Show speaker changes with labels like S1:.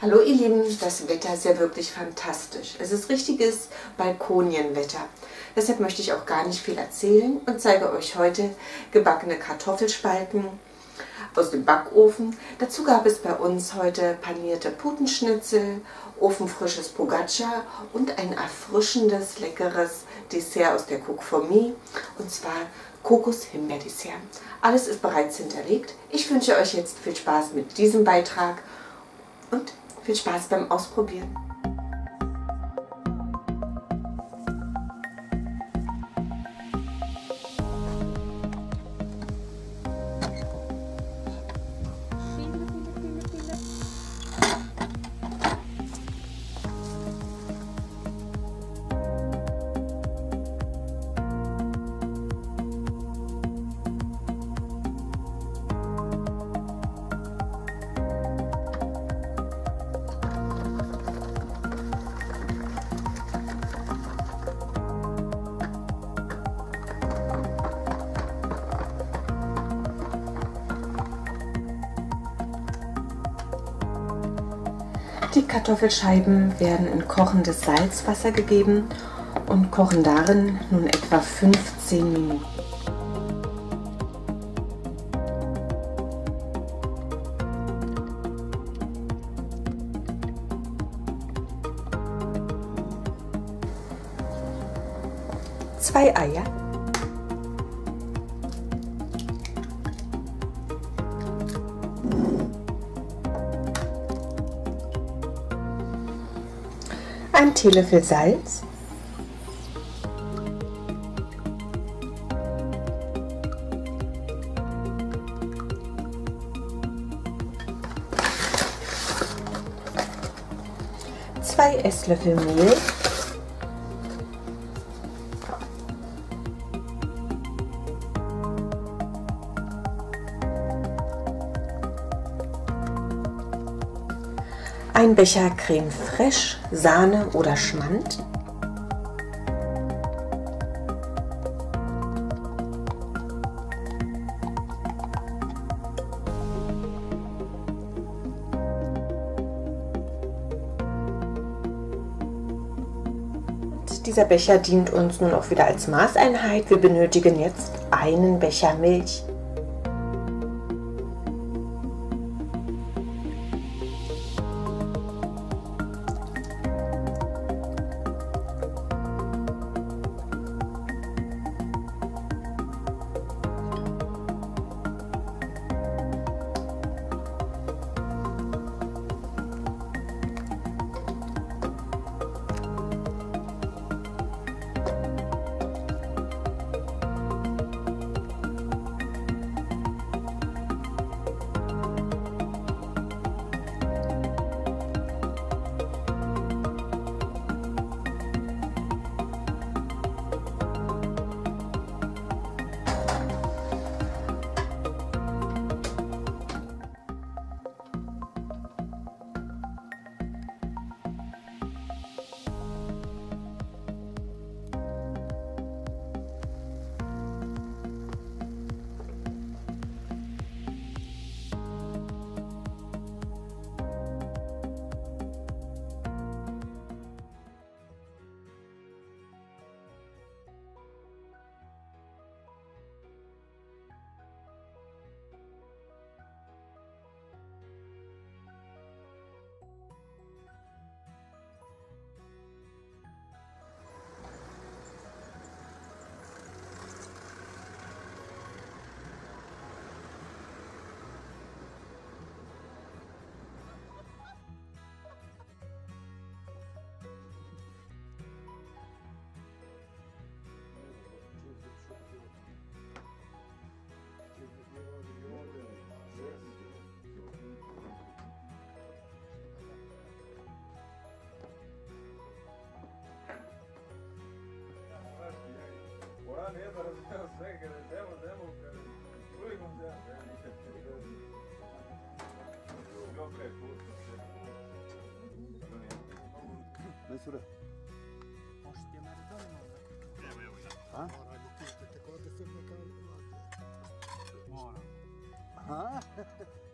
S1: Hallo ihr Lieben, das Wetter ist ja wirklich fantastisch. Es ist richtiges Balkonienwetter. Deshalb möchte ich auch gar nicht viel erzählen und zeige euch heute gebackene Kartoffelspalten aus dem Backofen. Dazu gab es bei uns heute panierte Putenschnitzel, ofenfrisches Pogača und ein erfrischendes, leckeres Dessert aus der Cook for Me, und zwar Kokos-Himbeer-Dessert. Alles ist bereits hinterlegt. Ich wünsche euch jetzt viel Spaß mit diesem Beitrag und viel Spaß beim Ausprobieren. Die Kartoffelscheiben werden in kochendes Salzwasser gegeben und kochen darin nun etwa 15 Minuten. Zwei Eier, ein Teelöffel Salz, zwei Esslöffel Mehl, ein Becher Creme Fraiche, Sahne oder Schmand, dieser Becher dient uns nun auch wieder als Maßeinheit. Wir benötigen jetzt einen Becher Milch.
S2: Mensura.
S3: Možeš chiamare Tony?
S2: Ah?
S3: Tutte queste cose sono
S2: Ah?